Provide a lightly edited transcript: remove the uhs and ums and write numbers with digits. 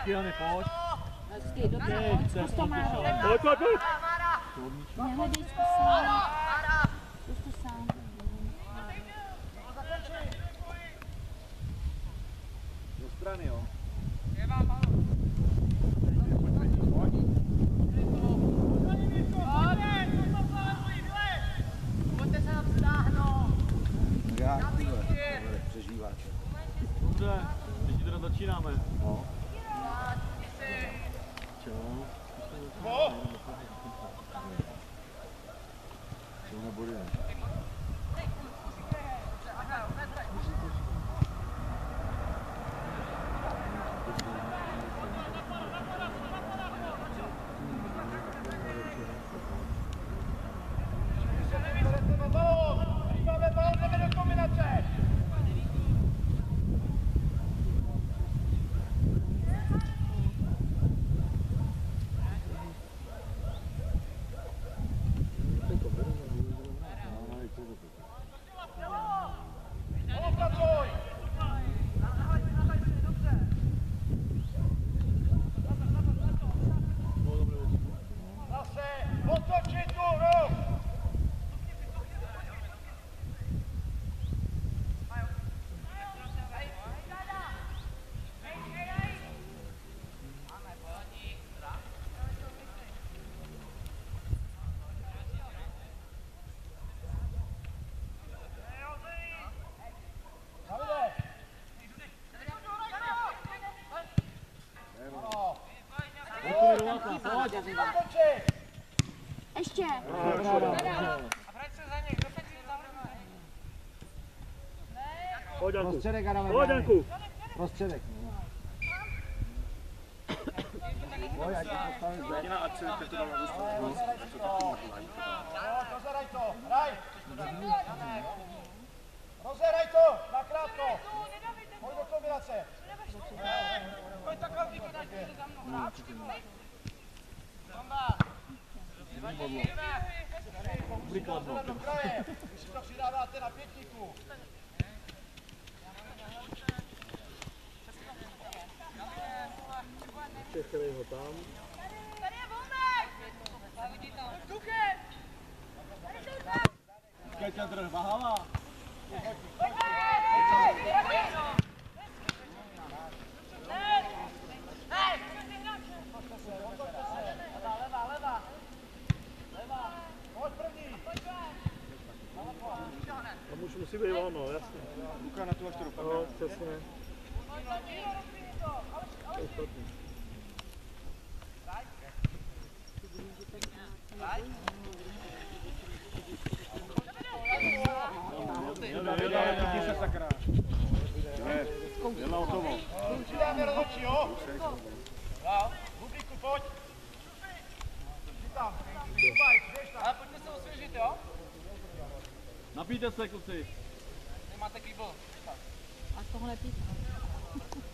Hezky, Hany, pojď. Hezky, dobře, zkus to, Máro. Pojď. Nehledej, zkus sám. Zkus to sám. Do strany, jo. Pojďte se nám stáhnout. Přežíváte. Dobře, teď teda začínáme. No. Čau. To nebude. Ještě. Pojď, Janku. Prostředek, Adame. Pojď, Janku. Prostředek. Pojď, ať to postavím zde. Ať se to dám na dostat. Rozeraj to, hraj! Rozeraj to, nakrátko! Pojď do kombinace! Pojď takhle vypadat, že za mnou hráč, ty vole! Tomba! Prikladno. Do kraje, když si to přidáváte na pětníku. Čekrej ho tam. Tady je volnej! Duchem! Počkej, centr, Bahava. Tam už musí být ono, jasně. Luka na tu až to dopadne. No, přesně. Jela o tomu. Přidáme rozhodčí, jo? Bublíku, pojď! Tam, ale pojďme se osvěžit, jo? Napijte se, kluci. Nemáte kýbl. A z toho nepít.